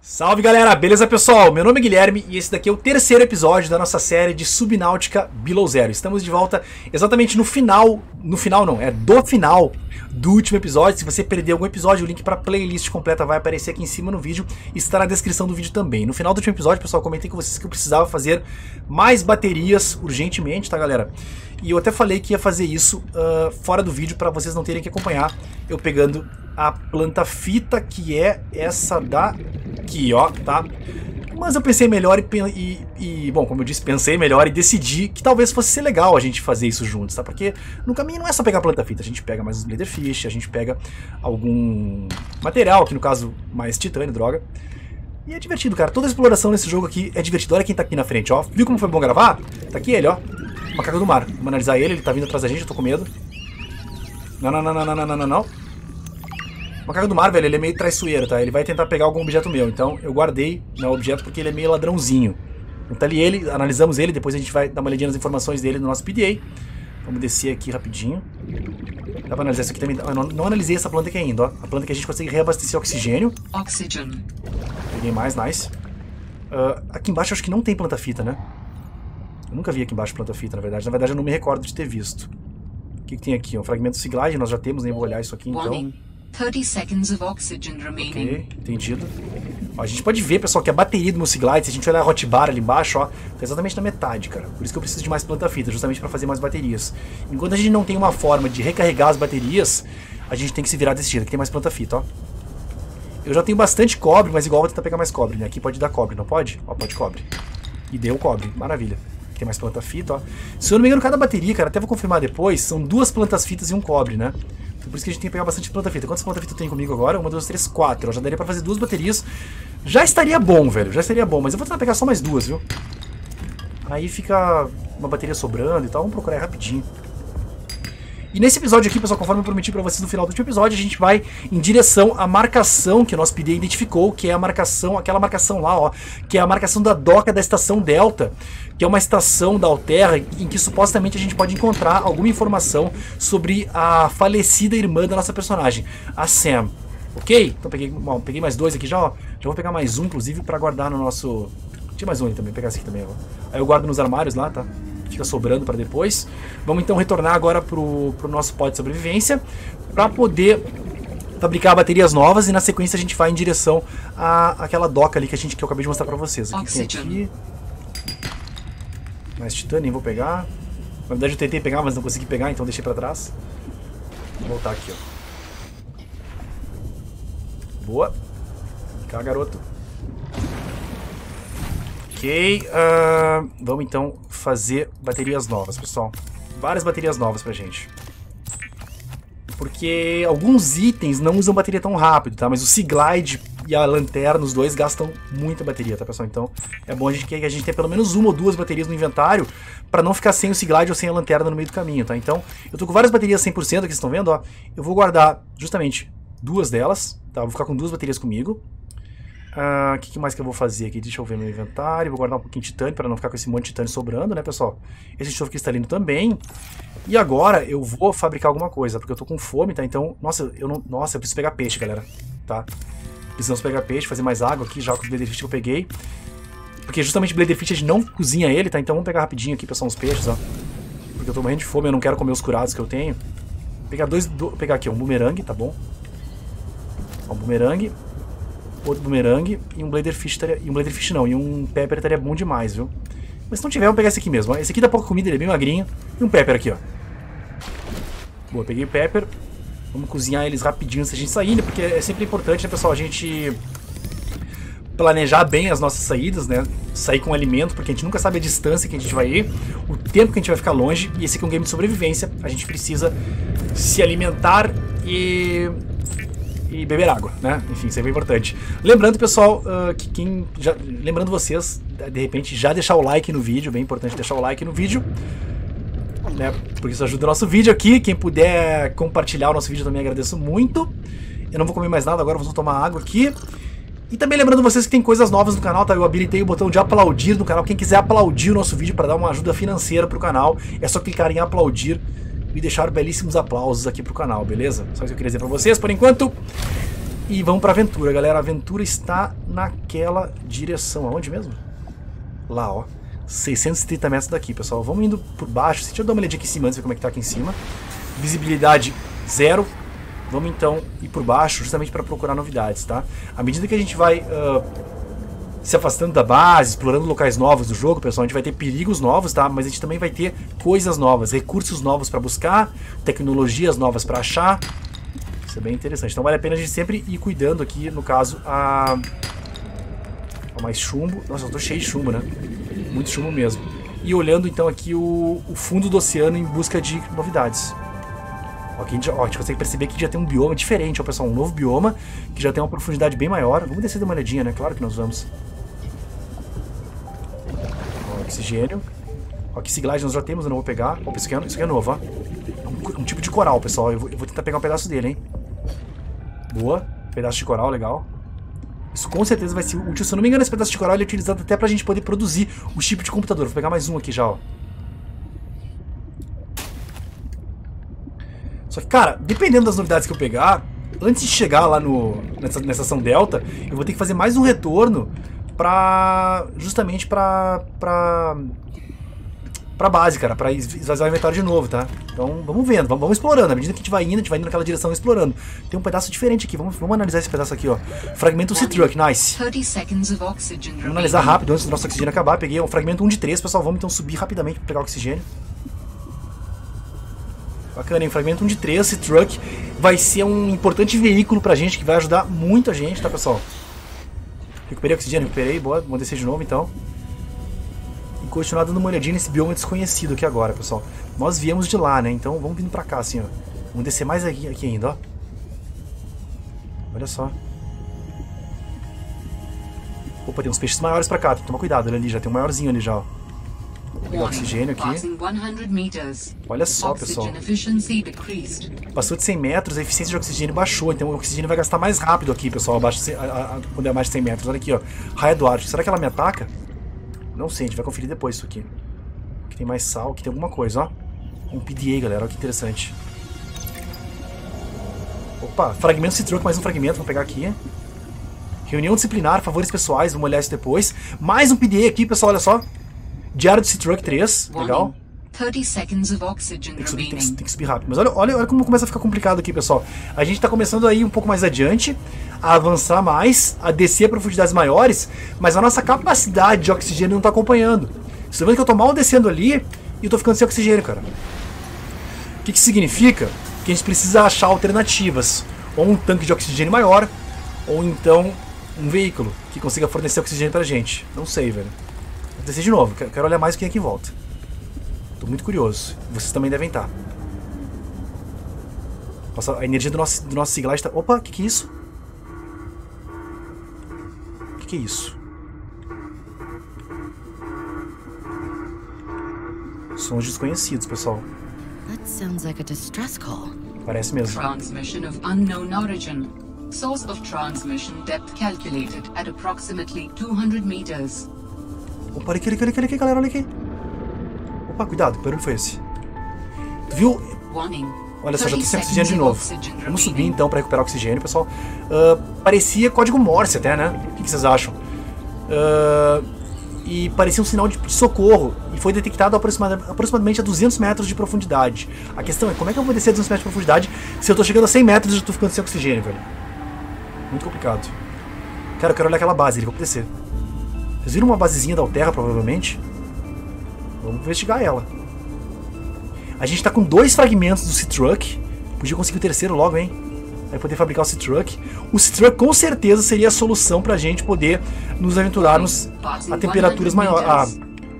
Salve galera, beleza pessoal? Meu nome é Guilherme e esse daqui é o terceiro episódio da nossa série de Subnáutica Below Zero. Estamos de volta exatamente do final do último episódio. Se você perdeu algum episódio, o link para a playlist completa vai aparecer aqui em cima no vídeo e está na descrição do vídeo também. No final do último episódio, pessoal, comentei com vocês que eu precisava fazer mais baterias urgentemente, tá galera? E eu até falei que ia fazer isso fora do vídeo para vocês não terem que acompanhar eu pegando a planta fita, que é essa daqui, ó, tá? Mas eu pensei melhor bom, como eu disse, pensei melhor e decidi que talvez fosse ser legal a gente fazer isso juntos, tá? Porque no caminho não é só pegar planta fita, a gente pega mais os Bladerfish, a gente pega algum material, aqui no caso mais titânio, droga. E é divertido, cara. Toda a exploração nesse jogo aqui é divertido. Olha quem tá aqui na frente, ó. Viu como foi bom gravar? Tá aqui ele, ó. Macaco do mar. Vamos analisar ele tá vindo atrás da gente, eu tô com medo. Não. O macaco do mar, velho, ele é meio traiçoeiro, tá? Ele vai tentar pegar algum objeto meu. Então eu guardei o objeto porque ele é meio ladrãozinho. Então ali ele, analisamos ele, depois a gente vai dar uma olhadinha nas informações dele no nosso PDA. Vamos descer aqui rapidinho. Dá pra analisar isso aqui também. Eu não analisei essa planta aqui ainda, ó. A planta que a gente consegue reabastecer oxigênio. Peguei mais, nice. Aqui embaixo eu acho que não tem planta fita, né? Eu nunca vi aqui embaixo planta fita, na verdade. Na verdade eu não me recordo de ter visto. O que tem aqui? Um fragmento de Siglide, nós já temos, nem vou olhar isso aqui então. 30 seconds of oxygen remaining. Ok, entendido. Ó, a gente pode ver, pessoal, que a bateria do meu Siglide, se a gente olhar a hotbar ali embaixo, ó, tá exatamente na metade, cara. Por isso que eu preciso de mais planta fita, justamente pra fazer mais baterias. Enquanto a gente não tem uma forma de recarregar as baterias, a gente tem que se virar desse jeito. Aqui tem mais planta fita, ó. Eu já tenho bastante cobre, mas igual vou tentar pegar mais cobre, né? Aqui pode dar cobre, não pode? Ó, pode cobre. E deu cobre, maravilha. Aqui tem mais planta fita, ó. Se eu não me engano, cada bateria, cara, até vou confirmar depois, são 2 plantas fitas e um cobre, né? Por isso que a gente tem que pegar bastante planta fita. Quantas planta fita eu tenho comigo agora? 1, 2, 3, 4. Já daria pra fazer 2 baterias. Já estaria bom, velho. Já estaria bom. Mas eu vou tentar pegar só mais 2, viu? Aí fica uma bateria sobrando e tal. Vamos procurar aí rapidinho. E nesse episódio aqui, pessoal, conforme eu prometi pra vocês no final do último episódio, a gente vai em direção à marcação que o nosso PDA identificou, que é a marcação, aquela marcação lá, ó, que é a marcação da doca da estação Delta, que é uma estação da Alterra em que supostamente a gente pode encontrar alguma informação sobre a falecida irmã da nossa personagem, a Sam. Ok? Então peguei mais 2 aqui já, ó. Já vou pegar mais um, inclusive, pra guardar no nosso... Tinha mais um ali também, vou pegar esse aqui também, ó. Aí eu guardo nos armários lá, tá? Fica sobrando para depois. Vamos então retornar agora pro nosso pod de sobrevivência para poder fabricar baterias novas e na sequência a gente vai em direção àquela doca ali que eu acabei de mostrar para vocês. Aqui tem aqui. Mais titânio, nem vou pegar. Na verdade eu tentei pegar, mas não consegui pegar, então deixei para trás. Vou voltar aqui, ó. Boa. Vem cá, garoto. Ok, vamos então fazer baterias novas, pessoal. Várias baterias novas pra gente. Porque alguns itens não usam bateria tão rápido, tá? Mas o Siglide e a lanterna, os dois, gastam muita bateria, tá, pessoal? Então é bom que a gente tenha pelo menos 1 ou 2 baterias no inventário pra não ficar sem o Siglide ou sem a lanterna no meio do caminho, tá? Então eu tô com várias baterias 100% aqui, vocês estão vendo, ó. Eu vou guardar justamente 2 delas, tá? Vou ficar com 2 baterias comigo. O que mais que eu vou fazer aqui? Deixa eu ver meu inventário. Vou guardar um pouquinho de titânio para não ficar com esse monte de titânio sobrando, né, pessoal? Esse enxofre cristalino também. E agora eu vou fabricar alguma coisa, porque eu tô com fome, tá? Então, nossa, eu preciso pegar peixe, galera, tá? Precisamos pegar peixe, fazer mais água aqui, já com os Bladerfish que eu peguei. Porque justamente o Bladerfish a gente não cozinha ele, tá? Então vamos pegar rapidinho aqui, pessoal, uns peixes, ó. Porque eu tô morrendo de fome, eu não quero comer os curados que eu tenho. Vou pegar aqui, ó, um bumerangue, tá bom? Ó, um bumerangue. Outro bumerangue e um Bladerfish e um Pepper estaria bom demais, viu? Mas se não tiver, vamos pegar esse aqui mesmo. Esse aqui dá pouca comida, ele é bem magrinho. E um Pepper aqui, ó. Boa, peguei o Pepper. Vamos cozinhar eles rapidinho antes da gente sair, né? Porque é sempre importante, né, pessoal, a gente planejar bem as nossas saídas, né? Sair com alimento, porque a gente nunca sabe a distância que a gente vai ir, o tempo que a gente vai ficar longe. E esse aqui é um game de sobrevivência. A gente precisa se alimentar e beber água, né? Enfim, isso é bem importante. Lembrando, pessoal, lembrando vocês, de repente, já deixar o like no vídeo, bem importante deixar o like no vídeo, né? Porque isso ajuda o nosso vídeo aqui. Quem puder compartilhar o nosso vídeo também agradeço muito. Eu não vou comer mais nada agora, vou só tomar água aqui. E também lembrando vocês que tem coisas novas no canal, tá? Eu habilitei o botão de aplaudir no canal. Quem quiser aplaudir o nosso vídeo para dar uma ajuda financeira pro canal, é só clicar em aplaudir e deixar belíssimos aplausos aqui pro canal, beleza? Só isso que eu queria dizer pra vocês, por enquanto. E vamos pra aventura, galera. A aventura está naquela direção. Aonde mesmo? Lá, ó. 630 metros daqui, pessoal. Vamos indo por baixo. Deixa eu dar uma olhadinha aqui em cima antes de ver como é que tá aqui em cima. Visibilidade 0. Vamos então ir por baixo justamente para procurar novidades, tá? À medida que a gente vai se afastando da base, explorando locais novos do jogo, pessoal, a gente vai ter perigos novos, tá? Mas a gente também vai ter coisas novas, recursos novos para buscar, tecnologias novas para achar. Isso é bem interessante. Então vale a pena a gente sempre ir cuidando aqui, no caso, mais chumbo. Nossa, eu tô cheio de chumbo, né? Muito chumbo mesmo. E olhando então aqui o fundo do oceano em busca de novidades. Ó, aqui a gente consegue perceber que já tem um bioma diferente, ó, pessoal. Um novo bioma que já tem uma profundidade bem maior. Vamos descer de uma olhadinha, né? Claro que nós vamos. Ó, oxigênio. Ó, que Siglide nós já temos, eu não vou pegar. Opa, isso aqui é novo, ó. Um tipo de coral, pessoal. Eu vou tentar pegar um pedaço dele, hein? Boa. Pedaço de coral, legal. Isso com certeza vai ser útil. Se eu não me engano, esse pedaço de coral ele é utilizado até pra gente poder produzir o chip de computador. Vou pegar mais um aqui já, ó. Só que, cara, dependendo das novidades que eu pegar, antes de chegar lá nessa estação Delta, eu vou ter que fazer mais um retorno justamente pra base, cara, pra esvaziar o inventário de novo, tá? Então, vamos vendo, vamos explorando. À medida que a gente vai indo naquela direção explorando. Tem um pedaço diferente aqui, vamos analisar esse pedaço aqui, ó. Fragmento Sea-Truck, nice. Vamos analisar rápido antes do nosso oxigênio acabar. Peguei um fragmento 1 de 3, pessoal. Vamos então subir rapidamente pra pegar o oxigênio. Bacana, hein? Fragmento 1 de 3, Sea-Truck vai ser um importante veículo pra gente, que vai ajudar muito a gente, tá, pessoal? Recuperei o oxigênio, boa, vamos descer de novo, então. E continuar dando uma olhadinha nesse bioma desconhecido aqui agora, pessoal. Nós viemos de lá, né? Então vamos vindo pra cá, assim, ó. Vamos descer mais aqui ainda, ó. Olha só. Opa, tem uns peixes maiores pra cá, tem que tomar cuidado, olha ali, já tem um maiorzinho ali já, ó. Vou pegar oxigênio aqui. Olha só, pessoal. Passou de 100 metros, a eficiência de oxigênio baixou. Então o oxigênio vai gastar mais rápido aqui, pessoal, quando é mais de 100 metros. Olha aqui, ó. Raia do Ártico. Será que ela me ataca? Não sei, a gente vai conferir depois isso aqui. Aqui tem mais sal, aqui tem alguma coisa, ó. Um PDA, galera. Olha que interessante. Opa, fragmento Sea-Truck, mais um fragmento. Vamos pegar aqui. Reunião disciplinar, favores pessoais. Vamos olhar isso depois. Mais um PDA aqui, pessoal, olha só. Diário do Sea-Truck 3, legal. 30 seconds of oxygen tem que subir rápido. Mas olha como começa a ficar complicado aqui, pessoal. A gente tá começando aí um pouco mais adiante, a avançar mais, a descer a profundidades maiores, mas a nossa capacidade de oxigênio não tá acompanhando. Você tá vendo que eu tô mal descendo ali e eu tô ficando sem oxigênio, cara. O que significa? Que a gente precisa achar alternativas. Ou um tanque de oxigênio maior, ou então um veículo que consiga fornecer oxigênio pra gente. Não sei, velho. Vou descer de novo, quero olhar mais o que tem aqui em volta. Tô muito curioso. Vocês também devem estar. Nossa, a energia do nosso Siglide tá... Opa, que é isso? Que é isso? Sons desconhecidos, pessoal. That sounds like a distress call. Parece mesmo. Transmission of unknown origin. Source of transmission depth calculated at approximately 200 meters. Opa, olha aqui, galera, olha aqui. Opa, cuidado, que barulho foi esse? Tu viu? Olha só, já tô sem oxigênio de novo. Vamos subir então pra recuperar oxigênio, pessoal. Parecia código Morse até, né? O que vocês acham? E parecia um sinal de socorro. E foi detectado aproximadamente a 200 metros de profundidade. A questão é, como é que eu vou descer a 200 metros de profundidade se eu tô chegando a 100 metros e já tô ficando sem oxigênio, velho? Muito complicado. Cara, eu quero olhar aquela base ali, vamos descer. Vocês viram uma basezinha da Alterra, provavelmente? Vamos investigar ela. A gente tá com 2 fragmentos do Sea-Truck. Podia conseguir o terceiro logo, hein? Vai poder fabricar o Sea-Truck. O Sea-Truck com certeza seria a solução pra gente poder nos aventurarmos a temperaturas maiores.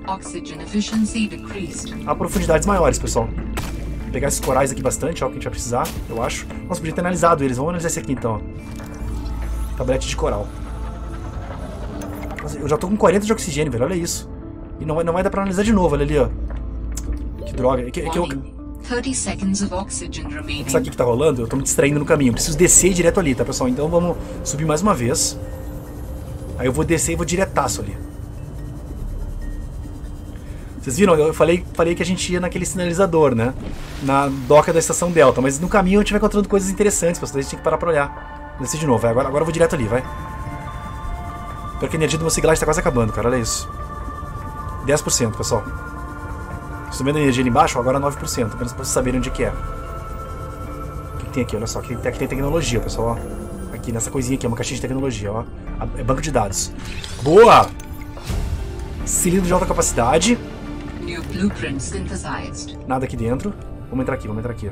A profundidades maiores, pessoal. Vou pegar esses corais aqui bastante, ó, que a gente vai precisar, eu acho. Nossa, podia ter analisado eles. Vamos analisar esse aqui então, ó. Tablete de coral. Eu já tô com 40 de oxigênio, velho. Olha isso. E não vai dar pra analisar de novo. Olha ali, ó. Que droga. Sabe o que tá rolando? Eu tô me distraindo no caminho. Eu preciso descer direto ali, tá, pessoal? Então vamos subir mais uma vez. Aí eu vou descer e vou diretaço ali. Vocês viram? Eu falei que a gente ia naquele sinalizador, né? Na doca da estação Delta. Mas no caminho a gente vai encontrando coisas interessantes, pessoal. A gente tem que parar pra olhar. Descer de novo, vai. Agora eu vou direto ali, vai. Pior que a energia do meu Siglide tá quase acabando, cara. Olha isso. 10%, pessoal. Vocês estão vendo a energia ali embaixo? Agora 9%. Apenas pra vocês saberem onde que é. O que tem aqui? Olha só. Aqui tem tecnologia, pessoal. Ó. Aqui nessa coisinha aqui. É uma caixinha de tecnologia, ó. É banco de dados. Boa! Cilindro de alta capacidade. New blueprint synthesized. Nada aqui dentro. Vamos entrar aqui, vamos entrar aqui.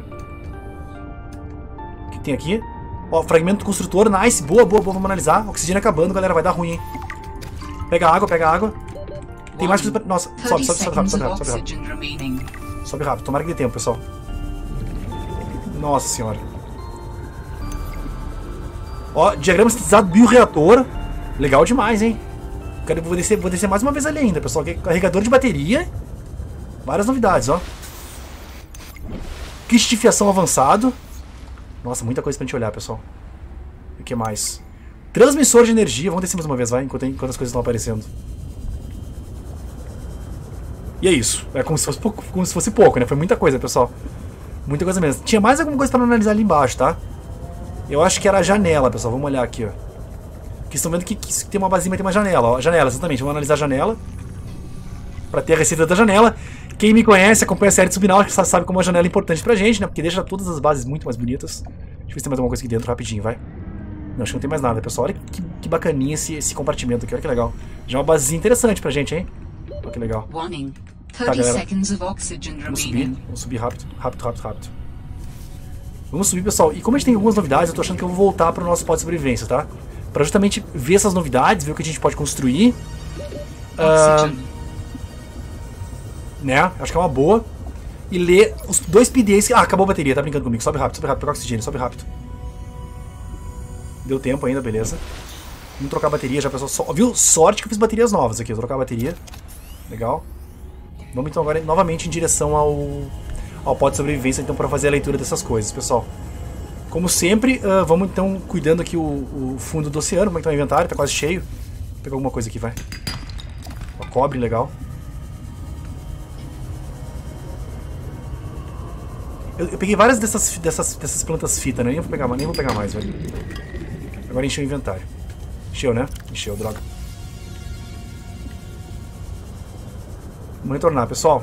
O que tem aqui? Ó, fragmento do construtor, nice. Boa, boa, boa. Vamos analisar. Oxigênio acabando, galera. Vai dar ruim, hein? Pega água, pega água. Tem mais coisa pra... Nossa, sobe, sobe, sobe rápido, sobe rápido, sobe rápido. Sobe rápido, tomara que dê tempo, pessoal. Nossa senhora. Ó, diagrama sintetizado bioreator. Legal demais, hein? Vou descer mais uma vez ali ainda, pessoal. Carregador de bateria. Várias novidades, ó. Kit de fiação avançado. Nossa, muita coisa pra gente olhar, pessoal. O que mais? Transmissor de energia. Vamos descer mais uma vez, vai, enquanto as coisas estão aparecendo. E é isso. É como se fosse pouco, né? Foi muita coisa, pessoal. Muita coisa mesmo. Tinha mais alguma coisa pra analisar ali embaixo, tá? Eu acho que era a janela, pessoal. Vamos olhar aqui, ó. Porque estão vendo que tem uma basinha, mas tem uma janela, ó. Janela, exatamente. Vamos analisar a janela. Pra ter a receita da janela. Quem me conhece, acompanha a série de Subnáutica, sabe como a janela é importante pra gente, né? Porque deixa todas as bases muito mais bonitas. Deixa eu ver se tem mais alguma coisa aqui dentro rapidinho, vai. Não, acho que não tem mais nada, pessoal. Olha que bacaninha esse compartimento aqui. Olha que legal. Já é uma basezinha interessante pra gente, hein? Olha que legal. Tá, galera. Vamos subir rápido, rápido, rápido, rápido. Vamos subir, pessoal. E como a gente tem algumas novidades, eu tô achando que eu vou voltar pro nosso pod de sobrevivência, tá? Pra justamente ver essas novidades, ver o que a gente pode construir. Né? Acho que é uma boa. E ler os 2 PDAs. Ah, acabou a bateria, tá brincando comigo. Sobe rápido, pega oxigênio, sobe rápido. Deu tempo ainda, beleza. Vamos trocar a bateria já, pessoal. Viu? Sorte que eu fiz baterias novas aqui. Vou trocar a bateria. Legal. Vamos então agora novamente em direção ao pod de sobrevivência, então, para fazer a leitura dessas coisas, pessoal. Como sempre, vamos então cuidando aqui o fundo do oceano. Como é que tá o inventário? Tá quase cheio. Vou pegar alguma coisa aqui, vai. Ó, cobre, legal. Eu peguei várias dessas plantas fita, né? Nem vou pegar mais, velho. Agora encheu o inventário. Encheu, né? Encheu, droga. Vamos retornar, pessoal.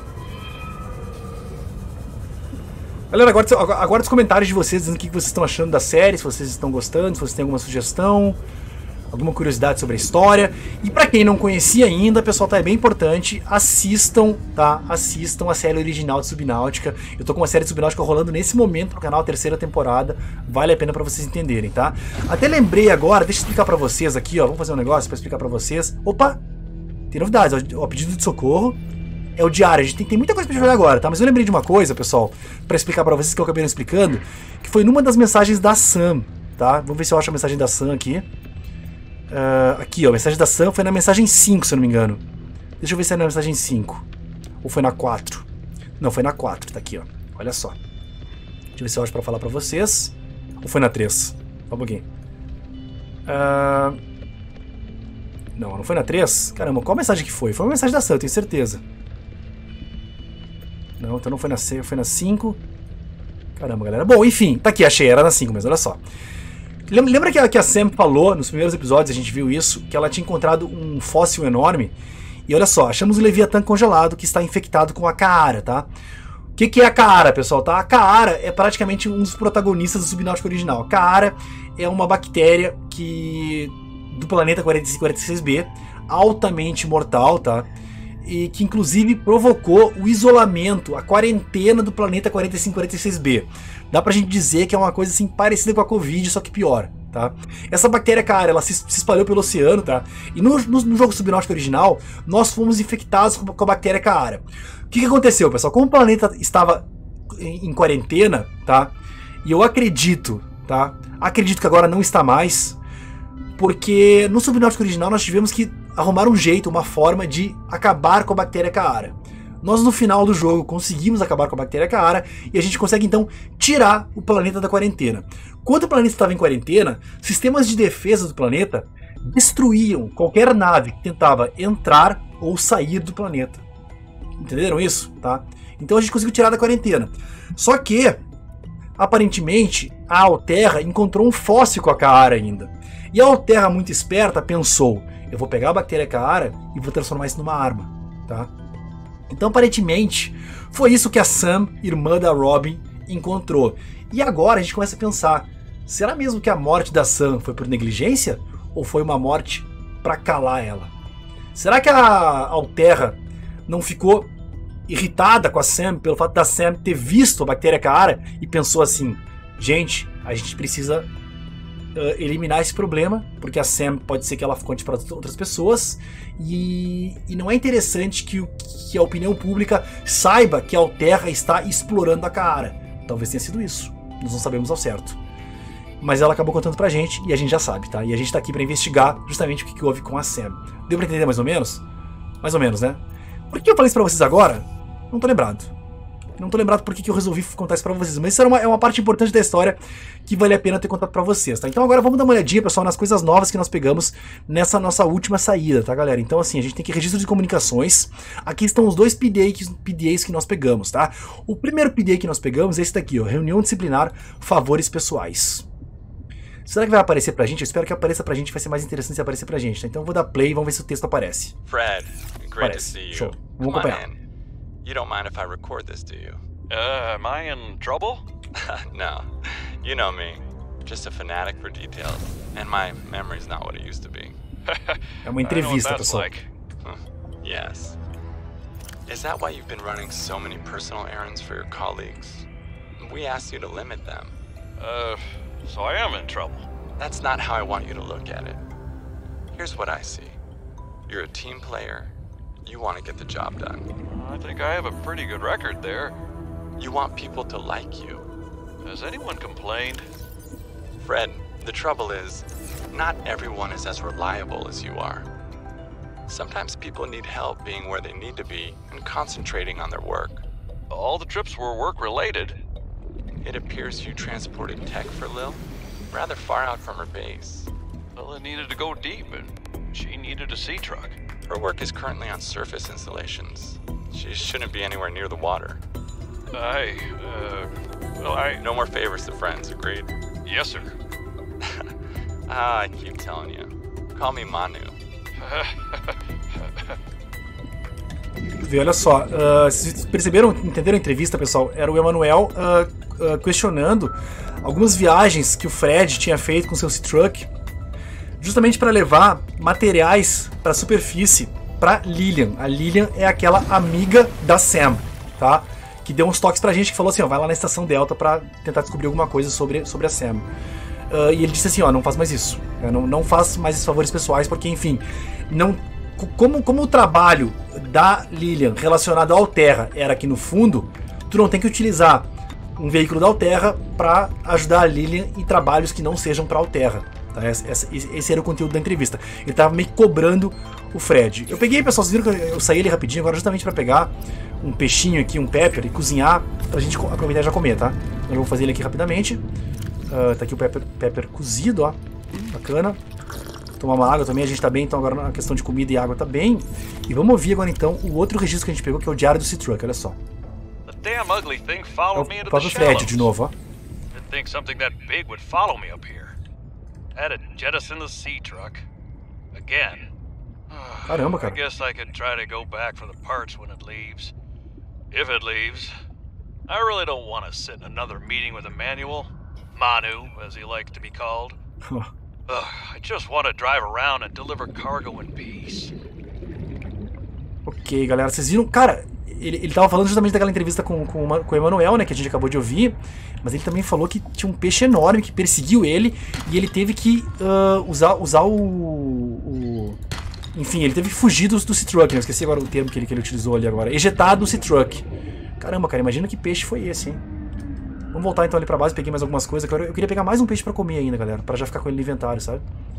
Galera, agora os comentários de vocês, dizendo o que vocês estão achando da série, se vocês estão gostando, se vocês têm alguma sugestão, alguma curiosidade sobre a história. E pra quem não conhecia ainda, pessoal, tá, é bem importante, assistam, tá? Assistam a série original de Subnáutica. Eu tô com uma série de Subnáutica rolando nesse momento no canal, a 3ª temporada. Vale a pena pra vocês entenderem, tá? Até lembrei agora, deixa eu explicar pra vocês aqui, ó. Vamos fazer um negócio pra explicar pra vocês. Opa! Tem novidades, ó, pedido de socorro. É o diário, a gente tem muita coisa pra gente ver agora, tá? Mas eu lembrei de uma coisa, pessoal, pra explicar pra vocês, que eu acabei não explicando, que foi numa das mensagens da Sam, tá? Vamos ver se eu acho a mensagem da Sam aqui. Aqui, ó, a mensagem da Sam foi na mensagem 5, se eu não me engano. Deixa eu ver se é na mensagem 5. Ou foi na 4. Não, foi na 4, tá aqui, ó. Olha só. Deixa eu ver se eu acho pra falar pra vocês. Ou foi na 3? Só um pouquinho. Não foi na 3? Caramba, qual mensagem que foi? Foi uma mensagem da Sam, eu tenho certeza. Não, então não foi na 6, foi na 5. Caramba, galera. Bom, enfim, tá aqui, achei, era na 5 mesmo, olha só. Lembra que a Sam falou, nos primeiros episódios a gente viu isso, que ela tinha encontrado um fóssil enorme? E olha só, achamos o Leviatã congelado que está infectado com a Kaara, tá? O que é a Kaara, pessoal? Tá? A Kaara é praticamente um dos protagonistas do Subnáutica original. A Kaara é uma bactéria do planeta 4546b, altamente mortal, tá? E que inclusive provocou o isolamento, a quarentena do planeta 4546b. Dá pra gente dizer que é uma coisa assim parecida com a Covid, só que pior, tá? Essa bactéria, cara, ela se espalhou pelo oceano, tá? E no jogo Subnáutica original, nós fomos infectados com a bactéria Kaara. O que aconteceu, pessoal? Como o planeta estava em quarentena, tá? E eu acredito, tá? Acredito que agora não está mais, porque no Subnáutica original nós tivemos que arrumar um jeito, uma forma de acabar com a bactéria Kaara. Nós no final do jogo conseguimos acabar com a bactéria Kaara e a gente consegue então tirar o planeta da quarentena. Quando o planeta estava em quarentena, sistemas de defesa do planeta destruíam qualquer nave que tentava entrar ou sair do planeta. Entenderam isso? Tá? Então a gente conseguiu tirar da quarentena. Só que, aparentemente, a Alterra encontrou um fóssil com a Kaara ainda. E a Alterra, muito esperta, pensou, eu vou pegar a bactéria Kaara e vou transformar isso numa arma, tá? Então, aparentemente, foi isso que a Sam, irmã da Robin, encontrou. E agora a gente começa a pensar, será mesmo que a morte da Sam foi por negligência? Ou foi uma morte para calar ela? Será que a Alterra não ficou irritada com a Sam pelo fato da Sam ter visto a bactéria Kaara e pensou assim, gente, a gente precisa eliminar esse problema, porque a Sam pode ser que ela conte para outras pessoas e não é interessante que a opinião pública saiba que a Alterra está explorando a Kaara. Talvez tenha sido isso, nós não sabemos ao certo. Mas ela acabou contando pra gente e a gente já sabe, tá? E a gente tá aqui pra investigar justamente o que houve com a Sam. Deu pra entender mais ou menos? Mais ou menos, né? Por que eu falei isso pra vocês agora? Não tô lembrado. Não tô lembrado por que eu resolvi contar isso pra vocês. Mas isso é uma parte importante da história que vale a pena ter contado pra vocês, tá? Então agora vamos dar uma olhadinha, pessoal, nas coisas novas que nós pegamos nessa nossa última saída, tá, galera? Então assim, a gente tem aqui registro de comunicações. Aqui estão os dois PDAs que nós pegamos, tá? O primeiro PDA que nós pegamos é esse daqui, ó. Reunião disciplinar, favores pessoais. Será que vai aparecer pra gente? Eu espero que apareça pra gente, vai ser mais interessante se aparecer pra gente, tá? Então eu vou dar play e vamos ver se o texto aparece. Fred, great to see you. Show. Vamos acompanhar. You don't mind if I record this, do you? Am I in trouble? No. You know me. Just a fanatic for details. And my memory's not what it used to be. É uma entrevista, pessoal. Yes. Is that why you've been running so many personal errands for your colleagues? We asked you to limit them. So I am in trouble. That's not how I want you to look at it. Here's what I see. You're a team player. You want to get the job done. I think I have a pretty good record there. You want people to like you. Has anyone complained? Fred, the trouble is, not everyone is as reliable as you are. Sometimes people need help being where they need to be and concentrating on their work. All the trips were work-related. It appears you transported tech for Lil, rather far out from her base. Well, it needed to go deep, and she needed a sea truck. Her work is currently on surface installations. She shouldn't be anywhere near the water. No more favors to friends, agreed? Yes, sir. I keep telling you. Call me Manu. Olha só, vocês perceberam, entenderam a entrevista, pessoal? Era o Emanuel questionando algumas viagens que o Fred tinha feito com seu Sea-Truck, justamente para levar materiais para a superfície para Lillian. A Lillian é aquela amiga da Sam, tá? Que deu uns toques pra gente, que falou assim, ó, vai lá na estação Delta para tentar descobrir alguma coisa sobre a Sam. E ele disse assim, ó, não faz mais isso, não faz mais esses favores pessoais, porque enfim, como o trabalho da Lillian relacionado à Alterra era aqui no fundo, tu não tem que utilizar um veículo da Alterra para ajudar a Lillian em trabalhos que não sejam para Alterra. Tá? Esse era o conteúdo da entrevista. Ele tava meio que cobrando o Fred. Eu peguei, pessoal, vocês viram que eu saí ali rapidinho agora justamente para pegar um peixinho aqui, um pepper, e cozinhar pra gente aproveitar e já comer, tá? Então eu vou fazer ele aqui rapidamente. Tá aqui o pepper cozido, ó. Bacana. Tomar uma água também, a gente tá bem, então agora na questão de comida e água tá bem. E vamos ouvir agora então o outro registro que a gente pegou, que é o diário do Sea-Truck, olha só. É o próprio Fred de novo, ó. Didn't think something that big would follow me up here. Had to jettison the Sea-Truck. Again. Caramba, cara. I guess I could try to go back for the parts when it leaves. If it leaves. I really don't want to sit in another meeting with Emmanuel. Manu, as he likes to be called. I just want to drive around and deliver cargo in peace. Ok, galera, vocês viram? Cara, ele tava falando justamente daquela entrevista com o Emanuel, né, que a gente acabou de ouvir, mas ele também falou que tinha um peixe enorme que perseguiu ele e ele teve que usar o... Enfim, ele teve que fugir do Sea-Truck, né? Eu esqueci agora o termo que ele utilizou ali agora. Ejetado do Sea-Truck. Caramba, cara, imagina que peixe foi esse, hein? Vamos voltar então ali pra base, peguei mais algumas coisas. Eu queria pegar mais um peixe pra comer ainda, galera, pra já ficar com ele no inventário, sabe?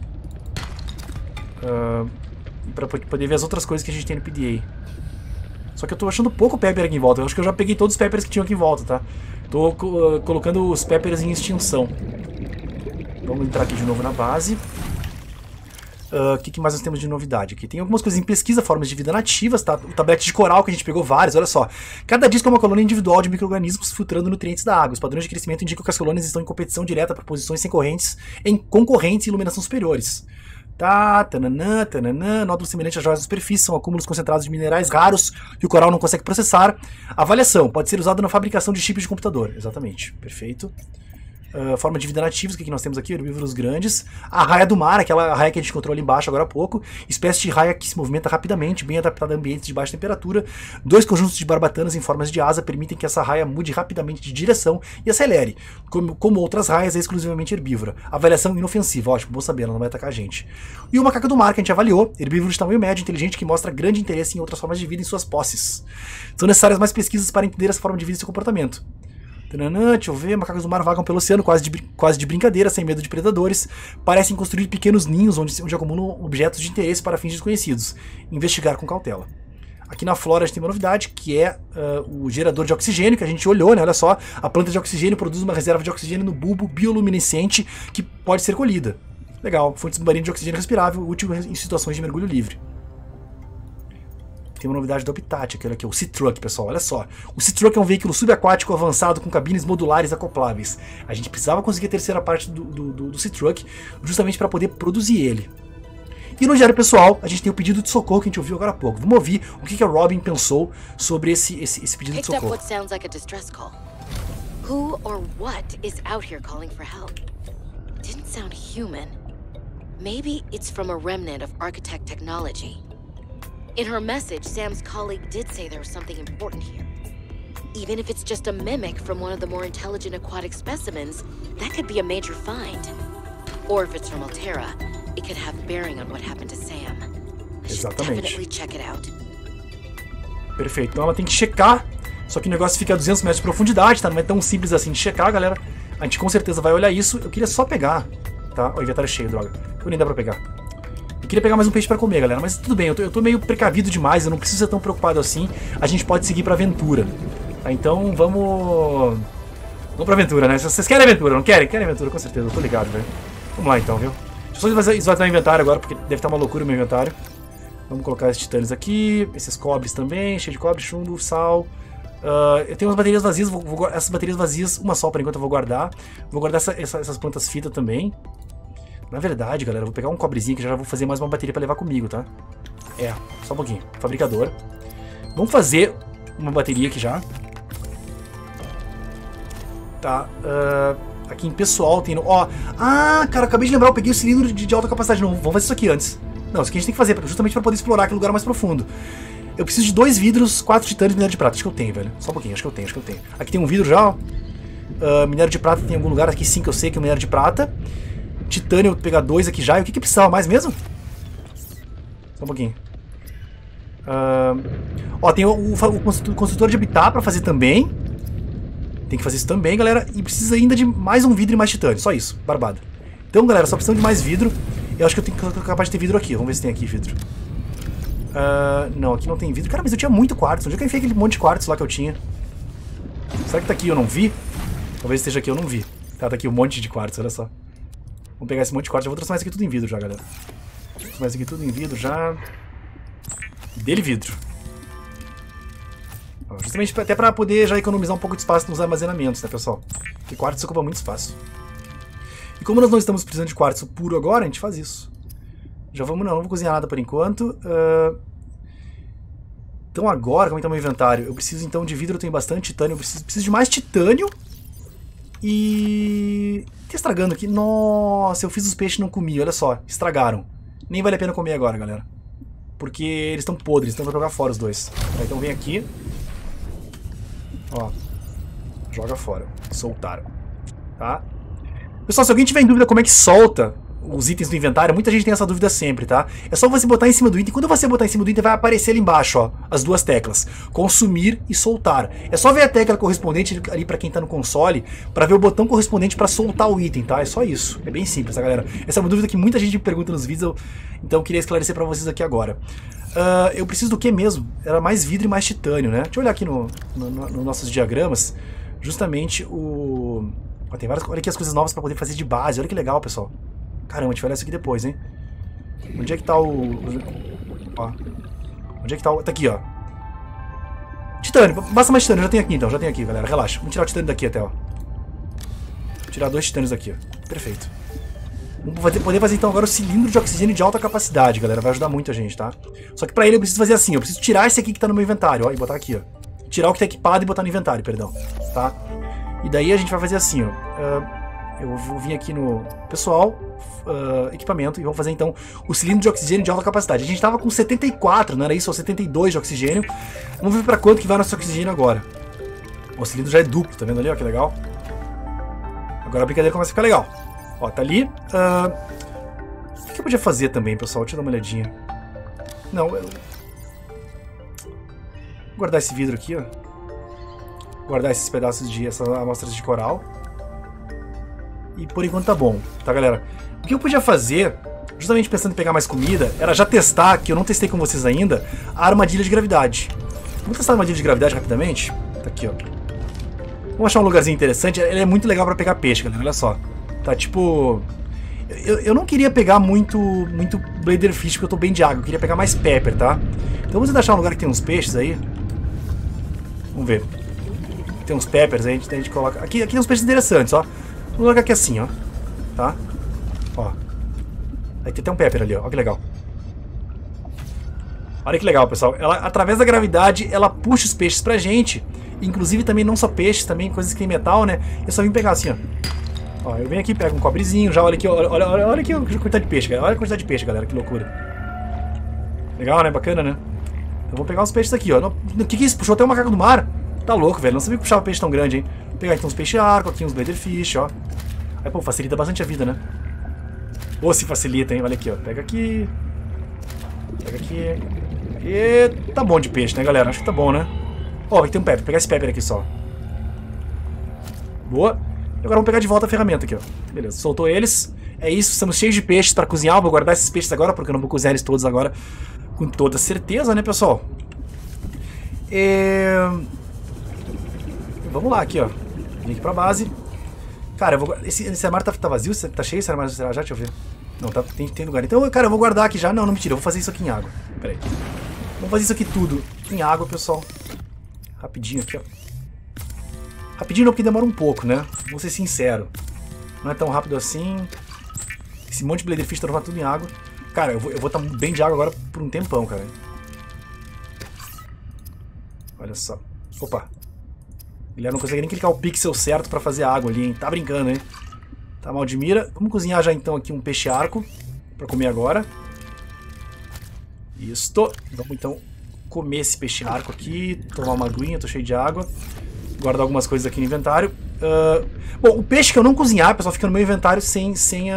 Pra poder ver as outras coisas que a gente tem no PDA. Só que eu tô achando pouco pepper aqui em volta. Eu acho que eu já peguei todos os peppers que tinham aqui em volta, tá? Tô colocando os peppers em extinção. Vamos entrar aqui de novo na base. O que mais nós temos de novidade aqui? Tem algumas coisas em pesquisa, formas de vida nativas, tá? O tablete de coral que a gente pegou vários, olha só. Cada disco é uma colônia individual de micro-organismos filtrando nutrientes da água. Os padrões de crescimento indicam que as colônias estão em competição direta por posições em concorrentes e iluminação superiores. Tá, tananã, tananã, nódulos semelhantes a joias da superfície, são acúmulos concentrados de minerais raros que o coral não consegue processar. Avaliação, pode ser usado na fabricação de chips de computador. Exatamente, perfeito. Forma de vida nativos, o que nós temos aqui? Herbívoros grandes. A raia do mar, aquela raia que a gente encontrou ali embaixo agora há pouco. Espécie de raia que se movimenta rapidamente, bem adaptada a ambientes de baixa temperatura. 2 conjuntos de barbatanas em formas de asa permitem que essa raia mude rapidamente de direção e acelere. Como outras raias, é exclusivamente herbívora. Avaliação inofensiva, ótimo, bom saber, ela não vai atacar a gente. E o macaco do mar, que a gente avaliou, herbívoro de tamanho médio, inteligente, que mostra grande interesse em outras formas de vida em suas posses. São necessárias mais pesquisas para entender essa forma de vida e seu comportamento. Deixa eu ver, macacos do mar vagam pelo oceano quase de brincadeira, sem medo de predadores. Parecem construir pequenos ninhos onde acumulam objetos de interesse para fins desconhecidos. Investigar com cautela. Aqui na flora a gente tem uma novidade, que é o gerador de oxigênio, que a gente olhou, né? Olha só, a planta de oxigênio produz uma reserva de oxigênio no bulbo bioluminescente que pode ser colhida. Legal, fonte submarina de oxigênio respirável, útil em situações de mergulho livre. Tem uma novidade do Habitat, que é o Sea Truck, pessoal, olha só. O Sea Truck é um veículo subaquático avançado com cabines modulares acopláveis. A gente precisava conseguir a terceira parte do Sea Truck justamente para poder produzir ele. E no diário pessoal, a gente tem o pedido de socorro que a gente ouviu agora há pouco. Vamos ouvir o que a Robin pensou sobre esse pedido de socorro. Who or what is out here calling for help? Didn't sound human. Maybe it's from a remnant of architect technology. In her message, Sam's colleague did say there was something important here. Even if it's just a mimic from one of the more intelligent aquatic specimens, that could be a major find. Or if it's from Alterra, it could have bearing on what happened to Sam. I should definitely check it out. Perfeito, então ela tem que checar, só que o negócio fica a 200 metros de profundidade, tá? Não é tão simples assim de checar, galera. A gente com certeza vai olhar isso. Eu queria só pegar, tá? O inventário é cheio, droga. Eu nem dá pra pegar. Eu queria pegar mais um peixe pra comer, galera, mas tudo bem, eu tô meio precavido demais, eu não preciso ser tão preocupado assim, a gente pode seguir pra aventura. Tá, então vamos pra aventura, né? Vocês querem aventura, não querem? Querem aventura, com certeza, eu tô ligado, velho. Vamos lá então, viu? Deixa eu só esvaziar o inventário agora, porque deve estar uma loucura o meu inventário. Vamos colocar esses titãs aqui, esses cobres também, cheio de cobre, chumbo, sal. Eu tenho umas baterias vazias, essas baterias vazias, uma só por enquanto eu vou guardar. Vou guardar essas plantas fita também. Na verdade, galera, eu vou pegar um cobrezinho que já vou fazer mais uma bateria pra levar comigo, tá? Só um pouquinho. Fabricador. Vamos fazer uma bateria aqui já. Tá. Aqui em pessoal tem... cara, acabei de lembrar, eu peguei o cilindro de alta capacidade. Não, vamos fazer isso aqui antes. Não, isso aqui a gente tem que fazer, justamente pra poder explorar aquele lugar mais profundo. Eu preciso de 2 vidros, 4 titãs e minério de prata. Acho que eu tenho, velho. Só um pouquinho, acho que eu tenho. Aqui tem um vidro já, ó. Minério de prata tem em algum lugar. Aqui sim que eu sei que é o minério de prata. Titânio, eu vou pegar 2 aqui já. E o que precisava mais mesmo? Só um pouquinho. Tem o construtor de habitat pra fazer também. Tem que fazer isso também, galera. E precisa ainda de mais um vidro e mais titânio. Só isso, barbada. Então, galera, só precisamos de mais vidro. Eu acho que eu tenho que ser capaz de ter vidro aqui. Vamos ver se tem aqui vidro. Não, aqui não tem vidro. Cara, mas eu tinha muito quartzo. Onde é que eu enfiei aquele monte de quartzo lá que eu tinha? Será que tá aqui e eu não vi? Talvez esteja aqui, eu não vi. Tá aqui um monte de quartzo, olha só. Vamos pegar esse monte de quartzo. Já vou transformar isso aqui tudo em vidro já, galera. Transformar isso aqui tudo em vidro já. Dele vidro. Justamente até pra poder já economizar um pouco de espaço nos armazenamentos, né, pessoal? Porque quartzo ocupa muito espaço. E como nós não estamos precisando de quartzo puro agora, a gente faz isso. Já vamos, não vou cozinhar nada por enquanto. Então agora, como é que tá o meu inventário? Eu preciso então de vidro, eu tenho bastante titânio. Eu preciso de mais titânio. E... tá estragando aqui. Nossa, eu fiz os peixes e não comi, olha só. Estragaram. Nem vale a pena comer agora, galera. Porque eles estão podres, então eu vou jogar fora os dois. Então vem aqui. Ó. Joga fora. Soltaram. Tá? Pessoal, se alguém tiver em dúvida como é que solta os itens do inventário, muita gente tem essa dúvida sempre, tá? É só você botar em cima do item. Quando você botar em cima do item, vai aparecer ali embaixo, ó, as duas teclas. Consumir e soltar. É só ver a tecla correspondente ali pra quem tá no console, pra ver o botão correspondente pra soltar o item, tá? É só isso. É bem simples, tá, galera? Essa é uma dúvida que muita gente me pergunta nos vídeos, então eu queria esclarecer pra vocês aqui agora. Eu preciso do que mesmo? Era mais vidro e mais titânio, né? Deixa eu olhar aqui nos nossos diagramas. Justamente o... Ó, tem várias... Olha aqui as coisas novas pra poder fazer de base. Olha que legal, pessoal. Caramba, a gente vai olhar isso aqui depois, hein? Onde é que tá o... Ó. Onde é que tá o... Tá aqui, ó. Titânio. Basta mais titânio. Já tem aqui, então. Já tem aqui, galera. Relaxa. Vamos tirar o titânio daqui até, ó. Vou tirar 2 titânios daqui, ó. Perfeito. Vamos poder fazer, então, agora o cilindro de oxigênio de alta capacidade, galera. Vai ajudar muito a gente, tá? Só que pra ele eu preciso fazer assim. Eu preciso tirar esse aqui que tá no meu inventário, ó. E botar aqui, ó. Tirar o que tá equipado e botar no inventário, perdão. Tá? E daí a gente vai fazer assim, ó. Eu vou vir aqui no pessoal, equipamento, e vou fazer então o cilindro de oxigênio de alta capacidade. A gente tava com 74, não era isso? Ou 72 de oxigênio. Vamos ver pra quanto que vai nosso oxigênio agora. O cilindro já é duplo, tá vendo ali? Ó, que legal. Agora a brincadeira começa a ficar legal. Ó, tá ali. O que eu podia fazer também, pessoal? Deixa eu dar uma olhadinha. Não, eu... Vou guardar esse vidro aqui, ó. Guardar esses pedaços de... essas amostras de coral. E por enquanto tá bom, tá, galera? O que eu podia fazer, justamente pensando em pegar mais comida, era já testar, que eu não testei com vocês ainda, a armadilha de gravidade. Vamos testar a armadilha de gravidade rapidamente? Tá aqui, ó. Vamos achar um lugarzinho interessante. Ele é muito legal pra pegar peixe, galera, olha só. Tá, tipo... Eu não queria pegar muito Bladerfish, porque eu tô bem de água. Eu queria pegar mais pepper, tá? Então vamos achar um lugar que tem uns peixes aí. Vamos ver. Tem uns peppers aí, a gente coloca... Aqui tem uns peixes interessantes, ó. Vamos colocar aqui assim, ó. Tá? Ó. Aí tem até um pepper ali, ó. Olha que legal. Olha que legal, pessoal. Ela, através da gravidade, ela puxa os peixes pra gente. Inclusive também não só peixes, também coisas que tem metal, né? Eu só vim pegar assim, ó. Ó, eu venho aqui, pego um cobrezinho, já olha aqui, olha aqui a quantidade de peixe, galera. Olha a quantidade de peixe, galera. Que loucura. Legal, né? Bacana, né? Eu vou pegar uns peixes aqui, ó. O que é isso? Puxou até o macaco do mar? Tá louco, velho. Não sabia que puxava peixe tão grande, hein? Vou pegar então uns peixe-arco aqui, uns Bladerfish, ó. Aí, pô, facilita bastante a vida, né? Ou se facilita, hein? Olha aqui, ó. Pega aqui. Pega aqui. E tá bom de peixe, né, galera? Acho que tá bom, né? Ó, aqui tem um pepper. Vou pegar esse pepper aqui só. Boa. E agora vamos pegar de volta a ferramenta aqui, ó. Beleza, soltou eles. É isso, estamos cheios de peixes pra cozinhar. Eu vou guardar esses peixes agora, porque eu não vou cozinhar eles todos agora com toda certeza, né, pessoal? Vamos lá aqui, ó. Vim aqui pra base. Cara, eu vou... Esse armário tá vazio? Tá cheio esse armário já? Deixa eu ver. Não, tá, tem lugar. Então, cara, eu vou guardar aqui já. Não, mentira. Eu vou fazer isso aqui em água. Pera aí. Vamos fazer isso aqui tudo em água, pessoal. Rapidinho aqui, ó. Rapidinho não, porque demora um pouco, né? Vou ser sincero. Não é tão rápido assim. Esse monte de Bladerfish tá tudo em água. Cara, eu vou estar bem de água agora por um tempão, cara. Olha só. Opa. Ele não consegue nem clicar o pixel certo pra fazer a água ali, hein? Tá brincando, hein? Tá mal de mira. Vamos cozinhar já então aqui um peixe-arco pra comer agora. Isso. Vamos então comer esse peixe-arco aqui. Tomar uma aguinha, tô cheio de água. Guardar algumas coisas aqui no inventário. Bom, o peixe que eu não cozinhar, pessoal, fica no meu inventário sem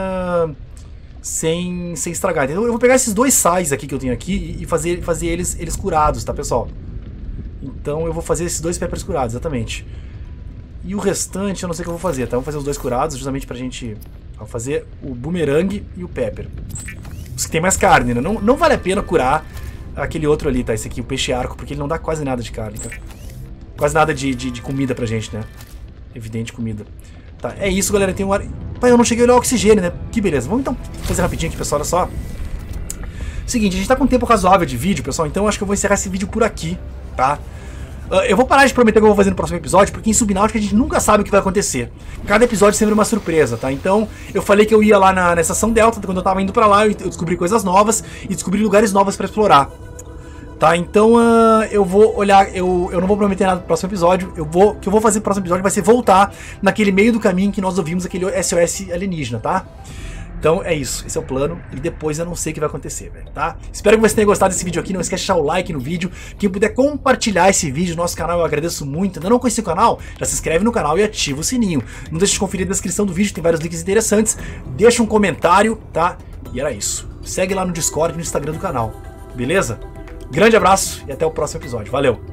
estragar. Então eu vou pegar esses 2 sais aqui que eu tenho aqui e fazer eles curados, tá, pessoal? Então eu vou fazer esses 2 peppers curados, exatamente. E o restante eu não sei o que eu vou fazer, tá? Vamos fazer os 2 curados, justamente pra gente fazer o boomerang e o pepper. Os que tem mais carne, né? Não vale a pena curar aquele outro ali, tá? Esse aqui, o peixe-arco, porque ele não dá quase nada de carne, tá? Quase nada de comida pra gente, né? Evidente comida. Tá, é isso, galera. Tem um ar... Pai, eu não cheguei a olhar o oxigênio, né? Que beleza. Vamos então fazer rapidinho aqui, pessoal, olha só. Seguinte, a gente tá com um tempo razoável de vídeo, pessoal, então eu acho que eu vou encerrar esse vídeo por aqui, tá? Eu vou parar de prometer o que eu vou fazer no próximo episódio, porque em Subnáutica a gente nunca sabe o que vai acontecer. Cada episódio sempre é uma surpresa, tá? Então, eu falei que eu ia lá na estação Delta, quando eu tava indo pra lá, eu descobri coisas novas e descobri lugares novos pra explorar. Tá, então eu vou olhar, eu não vou prometer nada pro próximo episódio, o que eu vou fazer no próximo episódio vai ser voltar naquele meio do caminho que nós ouvimos aquele SOS alienígena, tá? Então é isso, esse é o plano, e depois eu não sei o que vai acontecer, velho, tá? Espero que você tenha gostado desse vídeo aqui, não esquece de deixar o like no vídeo, quem puder compartilhar esse vídeo no nosso canal eu agradeço muito, ainda não conhece o canal? Já se inscreve no canal e ativa o sininho, não deixe de conferir a descrição do vídeo, tem vários links interessantes, deixa um comentário, tá? E era isso, segue lá no Discord e no Instagram do canal, beleza? Grande abraço e até o próximo episódio, valeu!